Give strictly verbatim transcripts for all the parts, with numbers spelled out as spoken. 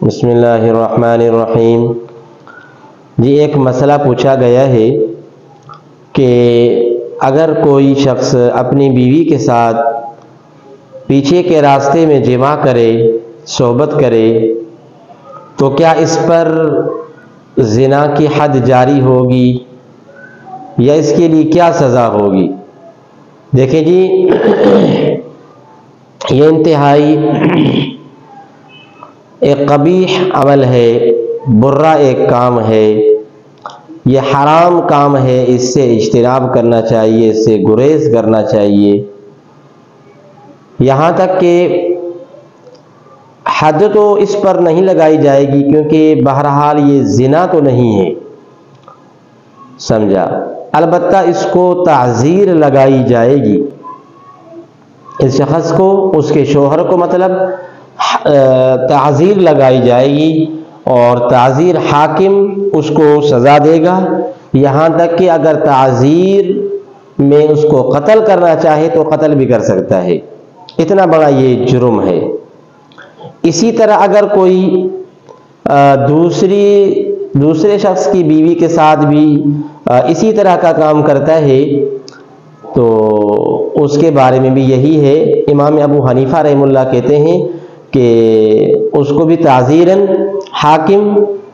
بسم اللہ الرحمن الرحیم۔ جی ایک مسئلہ پوچھا گیا ہے کہ اگر کوئی شخص اپنی بیوی کے ساتھ پیچھے کے راستے میں جماع کرے، صحبت کرے، تو کیا اس پر زنا کی حد جاری ہوگی یا اس کے لیے کیا سزا ہوگی؟ دیکھیں جی، یہ انتہائی ایک قبیح عمل ہے، برا ایک کام ہے، یہ حرام کام ہے، اس سے اجتناب کرنا چاہیے، اس سے گریز کرنا چاہیے۔ یہاں تک کہ حد تو اس پر نہیں لگائی جائے گی، کیونکہ بہرحال یہ زنا تو نہیں ہے، سمجھا؟ البتہ اس کو تعزیر لگائی جائے گی، اس شخص کو، اس کے شوہر کو مطلب تعزیر لگائی جائے گی، اور تعزیر حاکم اس کو سزا دے گا، یہاں تک کہ اگر تعزیر میں اس کو قتل کرنا چاہے تو قتل بھی کر سکتا ہے، اتنا بڑا یہ جرم ہے۔ اسی طرح اگر کوئی دوسری دوسرے شخص کی بیوی کے ساتھ بھی اسی طرح کا کام کرتا ہے تو اس کے بارے میں بھی یہی ہے۔ امام ابو حنیفہ رحمہ اللہ کہتے ہیں کہ اس کو بھی تعزیراً حاکم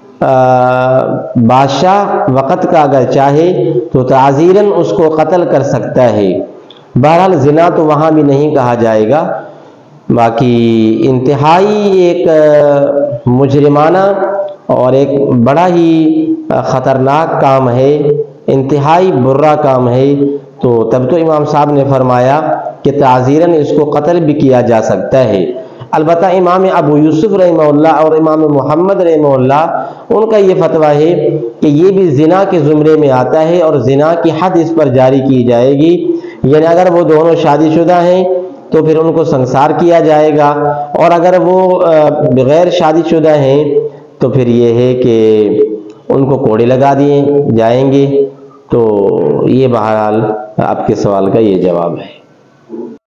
بادشاہ وقت کا اگر چاہے تو تعزیراً اس کو قتل کر سکتا ہے۔ بہرحال زنا تو وہاں بھی نہیں کہا جائے گا، باقی انتہائی ایک مجرمانہ اور ایک بڑا ہی خطرناک کام ہے، انتہائی برا کام ہے، تو تب تو امام صاحب نے فرمایا کہ تعزیراً اس کو قتل بھی کیا جا سکتا ہے۔ البتہ امام ابو یوسف رحمہ اللہ اور امام محمد رحمہ اللہ ان کا یہ فتویٰ ہے کہ یہ بھی زنا کے زمرے میں آتا ہے اور زنا کی حد اس پر جاری کی جائے گی، یعنی اگر وہ دونوں شادی شدہ ہیں تو پھر ان کو سنسار کیا جائے گا، اور اگر وہ بغیر شادی شدہ ہیں تو پھر یہ ہے کہ ان کو کوڑے لگا دیے جائیں گے۔ تو یہ بہرحال آپ کے سوال کا یہ جواب ہے۔